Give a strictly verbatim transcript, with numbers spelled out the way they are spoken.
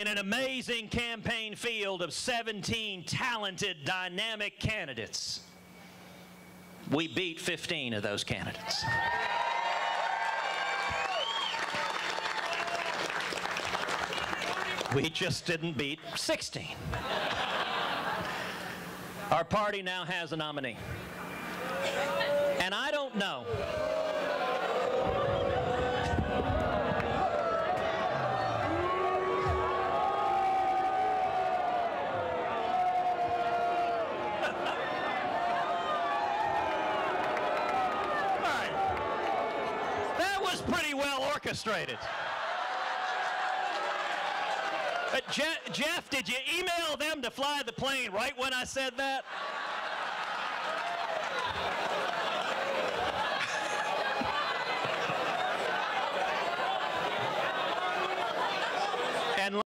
in an amazing campaign field of seventeen talented, dynamic candidates, we beat fifteen of those candidates. We just didn't beat sixteen. Our party now has a nominee. And I don't know. Pretty well orchestrated. Uh, Je Jeff, did you email them to fly the plane right when I said that?